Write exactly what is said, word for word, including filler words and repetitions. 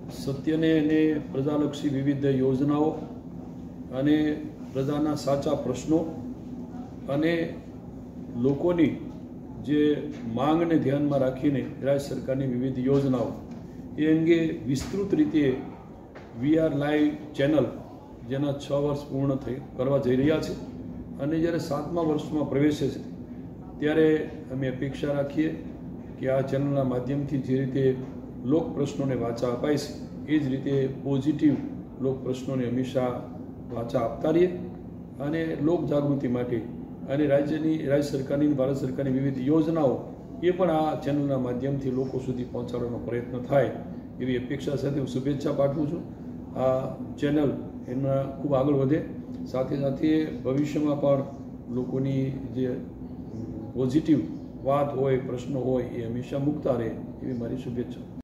સત્યને અને પ્રજાલક્ષી વિવિધ યોજનાઓ અને પ્રજાના સાચા પ્રશ્નો અને લોકોની જે માંગને ધ્યાનમાં રાખીને રાજ્ય સરકારની વિવિધ યોજનાઓ એ અંગે વિસ્તૃત રીતે વી આર લાઈવ ચેનલ જેના છ વર્ષ પૂર્ણ થઈ કરવા જઈ રહ્યા છે અને જ્યારે સાતમા વર્ષમાં પ્રવેશે છે ત્યારે અમે અપેક્ષા રાખીએ કે આ ચેનલના માધ્યમથી જે રીતે લોક પ્રશ્નોને વાચા અપાય છે એ જ રીતે પોઝિટિવ લોક પ્રશ્નોને હંમેશા વાચા આપતા રહીએ અને લોક જાગૃતિ માટે અને રાજ્યની રાજ્ય સરકારની ભારત સરકારની વિવિધ યોજનાઓ એ પણ આ ચેનલના માધ્યમથી લોકો સુધી પહોંચાડવાનો પ્રયત્ન થાય એવી અપેક્ષા સાથે હું શુભેચ્છા પાઠવું છું. આ ચેનલ એમાં ખૂબ આગળ વધે, સાથે સાથે ભવિષ્યમાં પણ લોકોની જે પોઝિટિવ વાત હોય, પ્રશ્નો હોય એ હંમેશા મૂકતા રહે એવી મારી શુભેચ્છા.